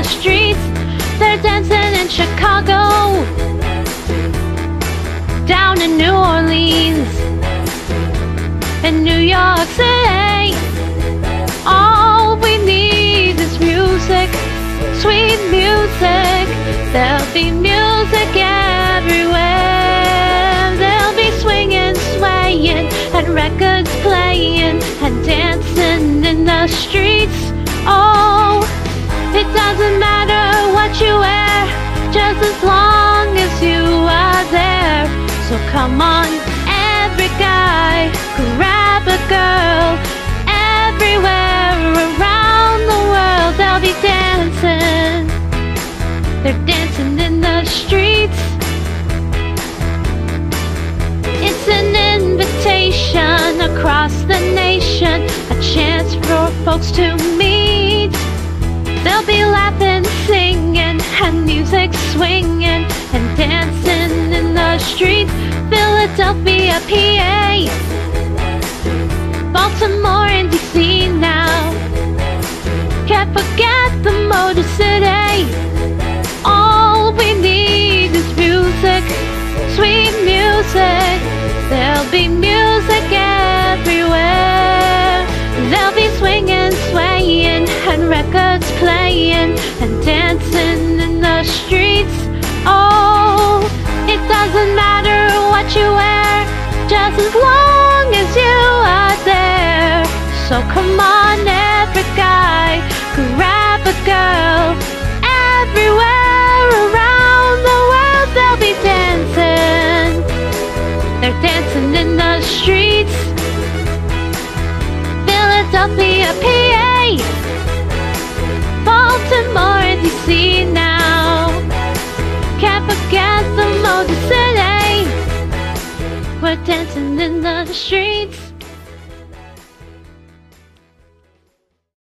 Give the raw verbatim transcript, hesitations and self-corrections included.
streets. They're dancing in Chicago, down in New Orleans, in New York City. All we need is music, sweet music. There'll be music everywhere. There'll be swinging, swaying, and records playing, and dancing in the streets. Oh, it doesn't matter what you wear, just as long as you are there. So come on, every guy, grab a girl. Everywhere around the world they'll be dancing. They're dancing in the streets. It's an invitation across the nation, a chance for folks to meet. They'll be laughing, singing, and music swinging, and dancing in the streets. Philadelphia, P A, Baltimore and D C now. Can't forget the Motor City. All we need is music, sweet music. There'll be music everywhere. There'll be swinging, swaying, and records playing, and dancing in the streets. Oh, it doesn't matter what you wear, just as long as you are there. So come on, every guy, grab a girl. Everywhere around the world they'll be dancing. They're dancing in the streets. Philadelphia, P A, Baltimore and D C now. Can't forget the Motor City. We're dancing in the streets.